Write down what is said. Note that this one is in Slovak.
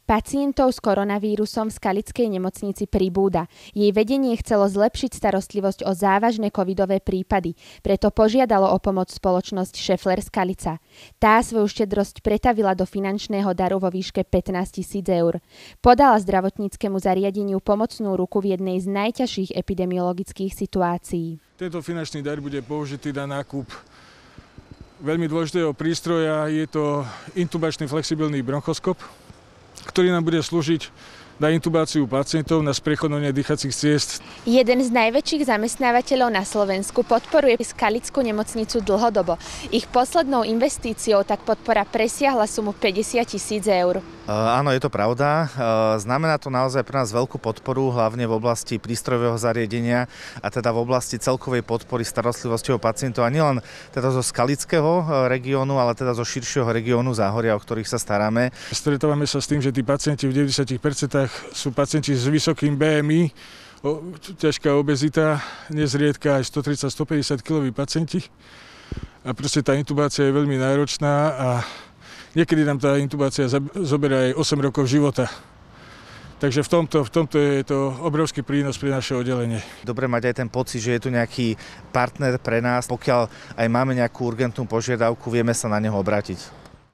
Pacientov s koronavírusom v skalickej nemocnici pribúda. Jej vedenie chcelo zlepšiť starostlivosť o závažné covidové prípady, preto požiadalo o pomoc spoločnosť Schaeffler Skalica. Tá svoju štedrosť pretavila do finančného daru vo výške 15 000 eur. Podala zdravotníckemu zariadeniu pomocnú ruku v jednej z najťažších epidemiologických situácií. Tento finančný dar bude použitý na nákup veľmi dôležitého prístroja. Je to intubačný flexibilný bronchoskop, ktorý nám bude slúžiť na intubáciu pacientov na spriechodovanie dýchacích ciest. Jeden z najväčších zamestnávateľov na Slovensku podporuje Skalickú nemocnicu dlhodobo. Ich poslednou investíciou tak podpora presiahla sumu 50 000 eur. Áno, je to pravda. Znamená to naozaj pre nás veľkú podporu, hlavne v oblasti prístrojového zariadenia a teda v oblasti celkovej podpory starostlivosti o pacientov. A nielen teda zo skalického regiónu, ale teda zo širšieho regiónu Záhoria, o ktorých sa staráme. Stretávame sa s tým, že tí pacienti v 90% sú pacienti s vysokým BMI, ťažká obezita, nezriedka aj 130-150 kg pacienti. A proste tá intubácia je veľmi náročná a niekedy nám tá intubácia zoberá aj 8 rokov života. Takže v tomto je to obrovský prínos pre naše oddelenie. Dobre mať aj ten pocit, že je tu nejaký partner pre nás. Pokiaľ aj máme nejakú urgentnú požiadavku, vieme sa na neho obrátiť.